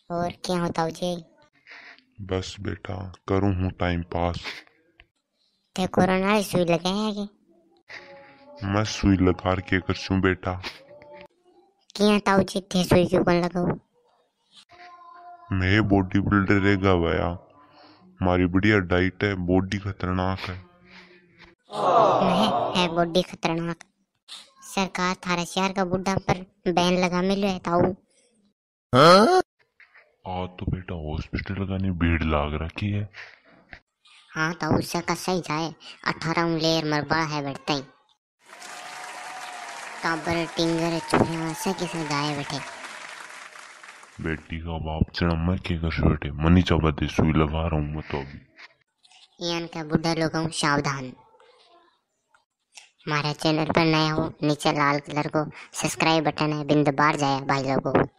और क्या होता उजे? बस बेटा करूँ हूँ टाइम पास। ते कोरोना की सुई लगाए है कि मैं सुई लगा के करछूं बेटा। क्या ताऊ जी थे सुई क्यों कौन लगाओ? मैं बॉडी बिल्डर रहेगा भैया। हमारी बढ़िया डाइट है, बॉडी खतरनाक है। नहीं है बॉडी खतरनाक। सरकार थारे शहर का बुढ़ा पर बैन लगा मिलो है ताऊ। आज तो बेटा हॉस्पिटल का नहीं भीड़ लाग रखी है। हाँ ताऊ उससे का सही जाए। 18 लेयर मरबा है बैठते ही काबर टिंगर चूहे से किसे गाये बैठे। बेटी का बाप चढ़ा मैं क्या कर बेटे, मनी चाबा दे सुई लगा रहा हूँ मैं तो अभी। यान का बुढ़ा लोगों सावधान। हमारे चैनल पर नया हो नीचे लाल कलर को सब्सक्राइब बटन है बिंद बार जाए भाई लोगों।